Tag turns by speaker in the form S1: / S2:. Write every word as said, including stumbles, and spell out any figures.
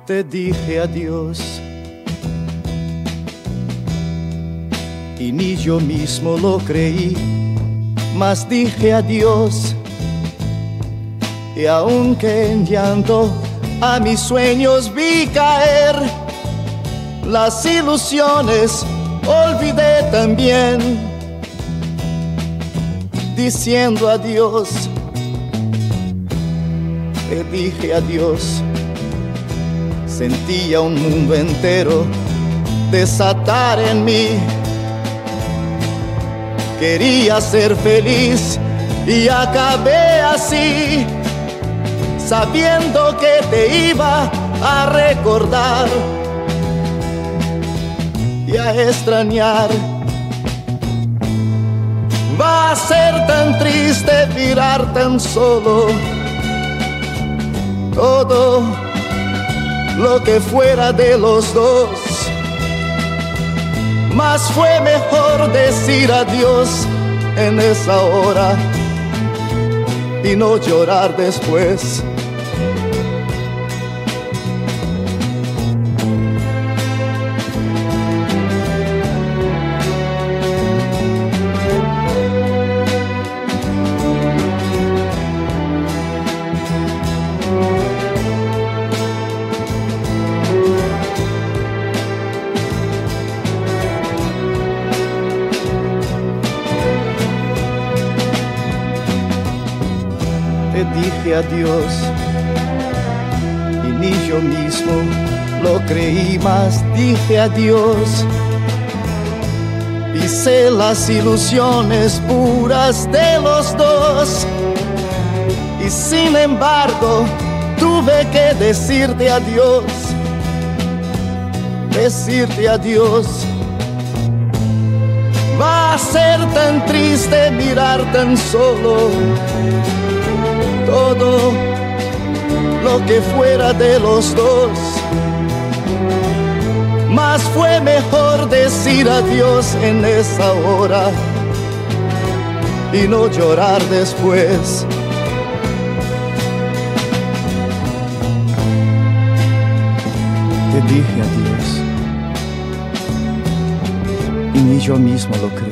S1: te dije adiós y ni yo mismo lo creí, mas dije adiós. Y aunque en llanto a mis sueños vi caer, las ilusiones olvidé también, diciendo adiós. Te dije adiós. Sentía un mundo entero desatar en mí. Quería ser feliz y acabé así, sabiendo que te iba a recordar y a extrañar. Va a ser tan triste mirar tan solo todo lo que fuera de los dos, mas fue mejor decir adiós en esa hora y no llorar después. Te dije adiós y ni yo mismo lo creí, mas dije adiós. Pisé las ilusiones puras de los dos y sin embargo tuve que decirte adiós, decirte adiós. Va a ser tan triste mirar tan solo todo lo que fuera de los dos, mas fue mejor decir adiós en esa hora y no llorar después. Te dije adiós y ni yo mismo lo creí.